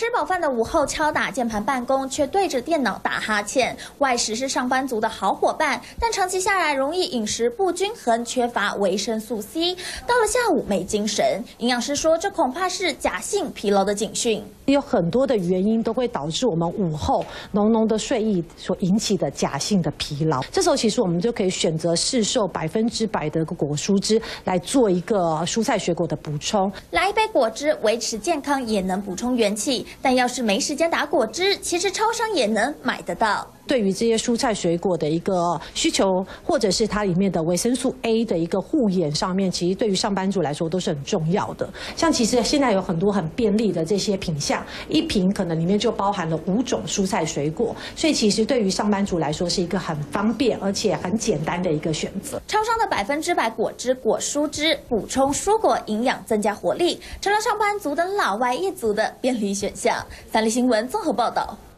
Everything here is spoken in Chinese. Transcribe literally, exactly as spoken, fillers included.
吃饱饭的午后敲打键盘办公，却对着电脑打哈欠。外食是上班族的好伙伴，但长期下来容易饮食不均衡，缺乏维生素 C， 到了下午没精神。营养师说，这恐怕是假性疲劳的警讯。 有很多的原因都会导致我们午后浓浓的睡意所引起的假性的疲劳。这时候其实我们就可以选择市售百分之百的果蔬汁来做一个蔬菜水果的补充。 来一杯果汁维持健康，也能补充元气。但要是没时间打果汁，其实超商也能买得到。 对于这些蔬菜水果的一个需求，或者是它里面的维生素 A 的一个护眼上面，其实对于上班族来说都是很重要的。像其实现在有很多很便利的这些品项，一瓶可能里面就包含了五种蔬菜水果，所以其实对于上班族来说是一个很方便而且很简单的一个选择。 超商的百分之百果汁、果蔬汁补充蔬果营养，增加活力，成了上班族的老外一族的便利选项。三立新闻综合报道。